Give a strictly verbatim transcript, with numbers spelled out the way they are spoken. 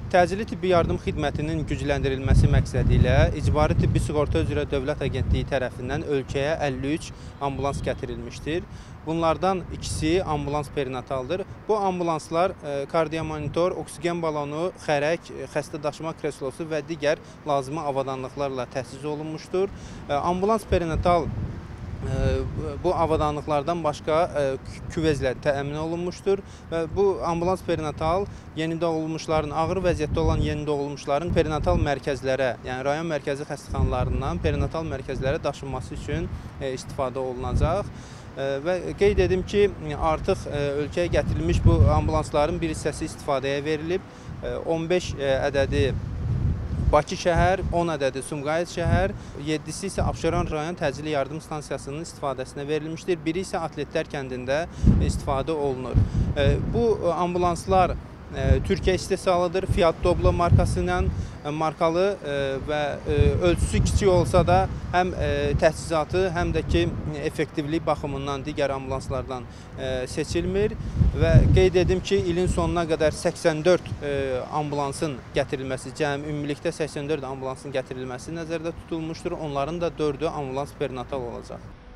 Təcili tibbi yardım xidmətinin gücləndirilməsi məqsədilə İcbari Tibbi Sığorta üzrə Dövlət Agentliyi tərəfindən ölkəyə əlli üç ambulans gətirilmişdir. Bunlardan ikisi ambulans perinataldır. Bu ambulanslar kardiomonitor, oksigen balonu, xərək, xəstə daşıma kreslosu və digər lazımi avadanlıqlarla təchiz olunmuşdur. Ambulans perinatal bu avadanlıqlardan başqa küvezlə təmin olunmuşdur və bu ambulans perinatal yeni doğulmuşların, ağır vəziyyətdə olan yeni doğulmuşların perinatal mərkəzlərə, yəni rayon mərkəzi xəstəxanalarından perinatal mərkəzlərə daşınması üçün istifadə olunacaq. Və qeyd edim ki, artıq ölkəyə gətirilmiş bu ambulansların bir hissəsi istifadəyə verilib. on beş ədədi Bakı şəhər, on ədədi Sumqayıt şəhər, yeddisi isə Abşeron rayon təcili yardım stansiyasının istifadəsinə verilmişdir. Biri isə Atletlər kəndində istifadə olunur. Bu ambulanslar Türkiyə istehsalıdır. Fiat Doblo markası ilə markalı və ölçüsü kiçik olsa da həm təchizatı, həm də ki effektivlik baxımından digər ambulanslardan seçilmir və qeyd edim ki, ilin sonuna qədər səksən dörd ambulansın gətirilməsi, cəmi ümumilikdə səksən dörd ambulansın gətirilməsi nəzərdə tutulmuşdur. Onların da dördü ambulans perinatal olacaq.